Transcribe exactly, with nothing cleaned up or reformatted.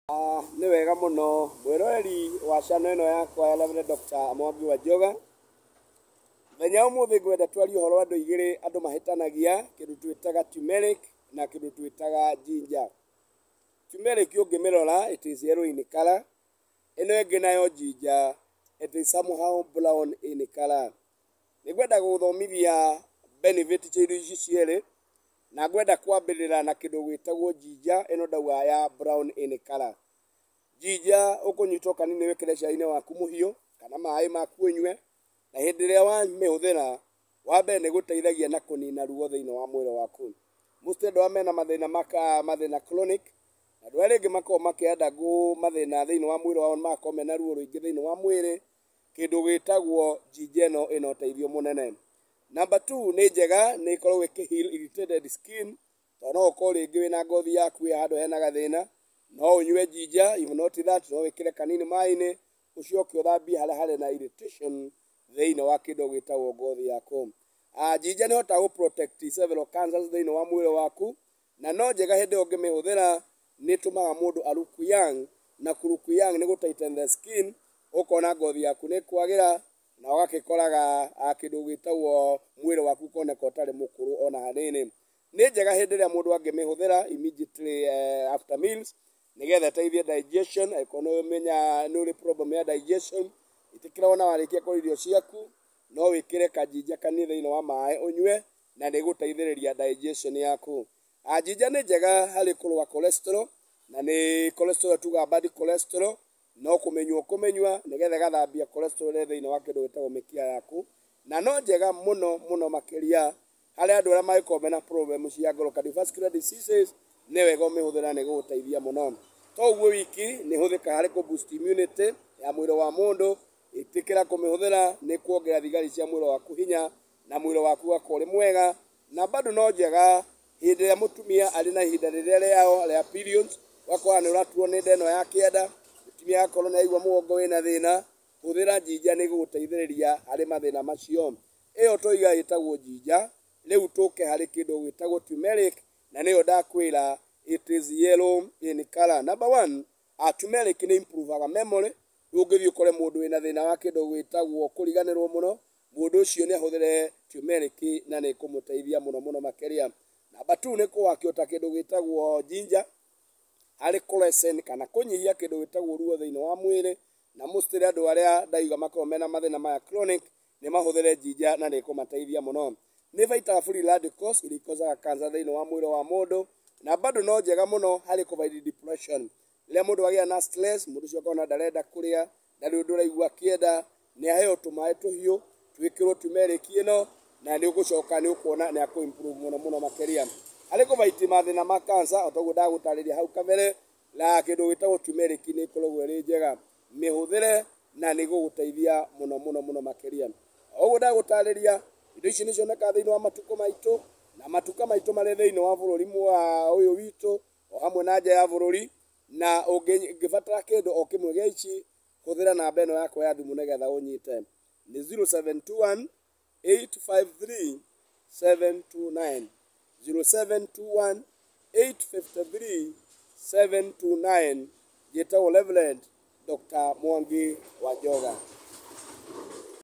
Ah, ni wega muno mwiroreri wa channel ino yakwa ya Reverend Doctor Mwangi wa Njoga. Thenya umuthi ngwenda twarie uhoro andu igiri andu mahitanagia kindu twitaga turmeric na kindu twitaga ginger. Turmeric ungimirora it is yellow in color. Ino ingi nayo ginger it is somehow brown in color. Nigwenda guthomithia benefit cia irio ici ciere na ngwenda kwambirira na kindu gwitagwo ginger ino ndauga ya brown in color. Ginger ukunyitwo kanini wikire cai-ini waku muhiu kana mai maku unywe na hindi iria wamihuthira wambe ni guteithagia na kunina ruo thiini wa mwiri waku. Most andu aya mena mathina maka mathina chronic na andu aria ingi makorwo makienda gu mathina thiini wa mwiri wao makorwo mena ruo ruingi thiini wa mwiri, kindu gitagwo ginger ino ina uteithio munene. Number two ni njega ni ikorwo iki heal irritated skin. Tono ukorwo ringi wina ngothi yaku ya handu hena gathina no unywe ginger. If not that no wikire kanini mai-ini ucoke uthambie haria hari na irritation thiini wa kindu gitagwo ngothi yaku. Ah, ginger ni hota gu protect several cancers thiini wa mwiri waku na no njega hindi ungimihuthira ni tumaga mundu aruku young na kuruku young ni gu tighten the skin ukona ngothi yaku ni kwagira na ugakikoraga kindu gitagwo mwiri waku koneka utari mukuru ona hanini. Ni njega hindi iria mundu angimihuthira immediately uh, after meals nigetha teithie digestion. Akorwo menya ni uri problem ya digestion itikira ona warikia kurĩa irio ciaku no wikire ka ginger kanini thiini wa mai unywe na ni guteithiriria digestion yaku. A ginger ni njega hari kurua cholesterol na ni cholesterol tuga bad cholesterol no kumenywo kumenywa nigetha gathambia cholesterol thiini wa kindu gitagwo mikia yaku na no njega muno muno makiria hari andu aria magikorwo mena problem cia ngoro cardiovascular diseases ni wega umihuthira ni guteithia muno. To uguo wiki ni huthika hari ku boost immunity ya mwiri wa mundu. Itikira kumihuthira ni kuongerera thigari cia mwiri waku hinya na mwiri waku ugakorwo uri mwega. Na bado no njega hindi iria mutumia ari na ihinda riria riao ria periods wakora ni uraturwo ni ndeno ya kienda mutumia akorwo ni aigua mugongo wina thina huthira ginger ni guteithiriria hari mathina macio. Iyo toiga itagwo ginger. Riu tuke hari kindu gitagwo turmeric na niyo ndakwira it is yellow in color. Number one, a turmeric ni improve memory. Ungithi ukore mundu wina thina wa kindu gwitagwo kuriganirwo muno mundu ucio ni ahuthire turmeric na ni kumuteithia muno muno makiria. Number two ni kuwakiota kindu gwitagwo ginger hari cholesterol kana kunyihia kindu gwitagwo ruo thiini wa mwiri na most andu aria ndaiga makorwo mena mathina maya chronic ni mahuthire ginger na ni kumateithia muno. Ni fighter free radicals iria ikozaga cancer thiini wa mwiri wa mundu na bado no njega muno hari kufight depression. Riria mundu agia na stress mundu ucio akona ndarenda kuria ndari undu uraigua kienda ni aheo tumai tuhiu twikirwo turmeric ino na ni ugucoka ni ukuona ni aku improve muno muno makiria hari kufight mathina ma cancer. Otoguo ndagutariria hau kabere la kindu gitagwo turmeric ni ikoragwo iri njega mihuthire na ni guguteithia muno muno muno makiria. Oguo ndagutariria indo ici ni cioneka thiini wa matuko maitu na matuka maitu mari thiini wa bururi mwa uyu witu o hamwe na nja ya bururi na ungibatara kindu o kimwe gia ici huthira namba ino yakwa ya thimu nigetha unyite ni zero seven two one eight five three seven two nine zero seven two one eight five three seven two nine. Jeta Reverend Doctor Mwangi wa Njoga.